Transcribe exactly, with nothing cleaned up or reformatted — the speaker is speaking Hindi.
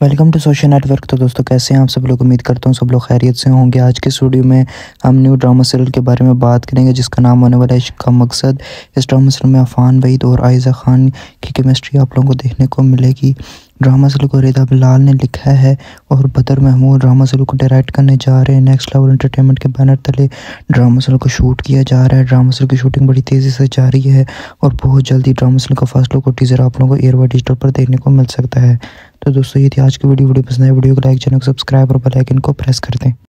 Welcome to social network. तो दोस्तों कैसे हैं आप सब लोग। उम्मीद करता हूँ सब लोग खैरियत से होंगे। आज के स्टूडियो में हम न्यू ड्रामा सीरियल के बारे में बात करेंगे जिसका नाम होने वाला है इश्क का मकसद। इस ड्रामा सीरियल में अफान वहीद और आयज़ा खान की केमिस्ट्री आप लोगों को देखने को मिलेगी। ड्रामा सीरियल को रिदा बिलाल ने लिखा है और बदर महमूद ड्रामा सीरियल को डायरेक्ट करने जा रहे हैं। नेक्स्ट लेवल एंटरटेनमेंट के बैनर तले ड्रामा सीरियल को शूट किया जा रहा है। ड्रामा सीरियल की शूटिंग बड़ी तेज़ी से जारी है और बहुत जल्दी ड्रामा सीरियल का फर्स्ट लुक और टीजर आप लोगों को एयरवाई डिजिटल पर देखने को मिल सकता है। तो दोस्तों ये थी आज की वीडियो वीडियो पसंद है वीडियो को लाइक, चैनल को सब्सक्राइब और बेल आइकन को प्रेस कर दें।